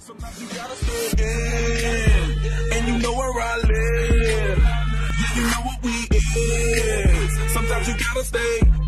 Sometimes you gotta stay in, and you know where I live. Yeah, you know what we is. Sometimes you gotta stay